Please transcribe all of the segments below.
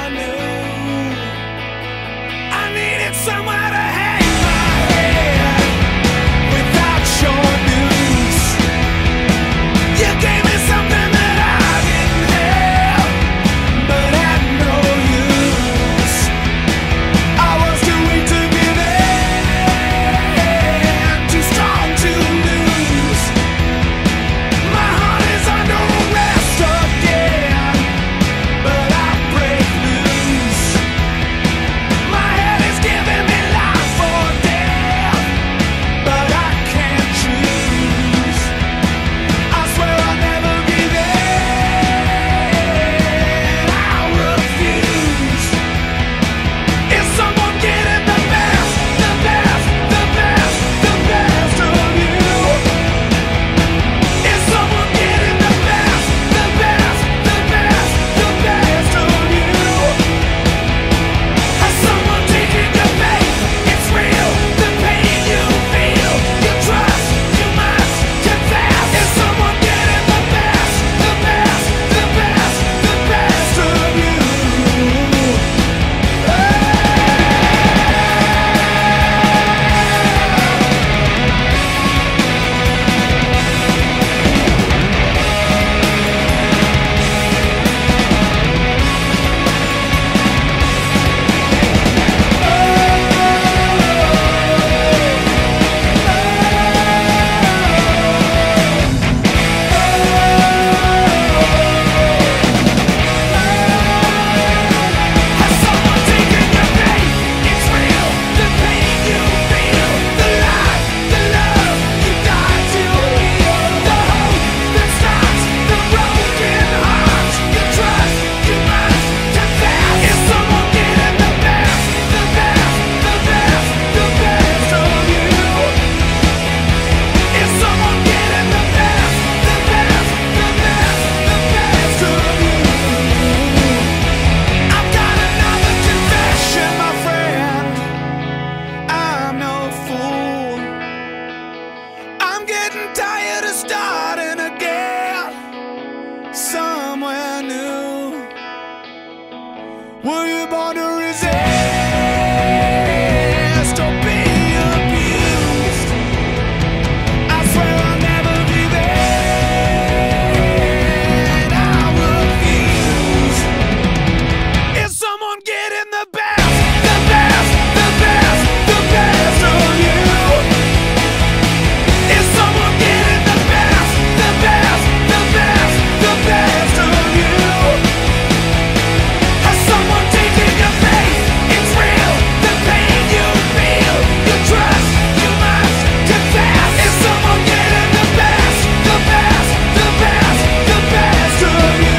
someone new. I needed somewhere to hang my head without your news. You gave me something that I didn't have, but had no use. I was too weak to give in, too strong to lose. My heart is under arrest again, but I break loose. My head is giving me life or death, but I can't choose. I swear I'll never give in, I refuse. Is someone getting the best, the best, the best, the best of you? Is someone getting the best, the best, the best, the best of you? Has someone taken your faith? It's real, the pain you feel, you trust, you must confess. Is someone getting the best, the best, the best, the best of you? Has someone taken your faith? It's real, the pain you feel, the life, the love you died to heal, the hope that stops the broken hearts. You trust, you must confess. Is someone getting the best, the best, the best, the best of you? Is someone getting the best, the best, the best, the best of you? I've got another confession, my friend. I'm no fool. I'm getting tired of starting again somewhere new. Were you born to resist or be abused? I swear I'll never give in, I refuse. Is someone getting the best, the best, the best, the best of you? Is someone getting the best, the best, the best, the best of you? Has someone taken your faith? It's real, the pain you feel, you trust, you must confess. Is someone getting the best, the best, the best, the best of you?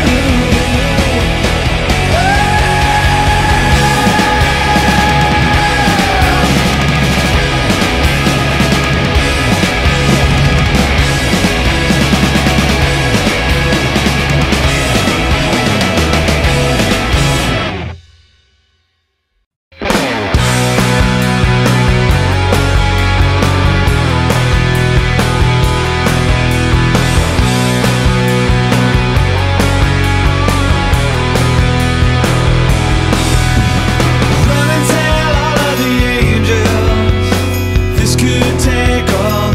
Run and tell all of the angels this could take all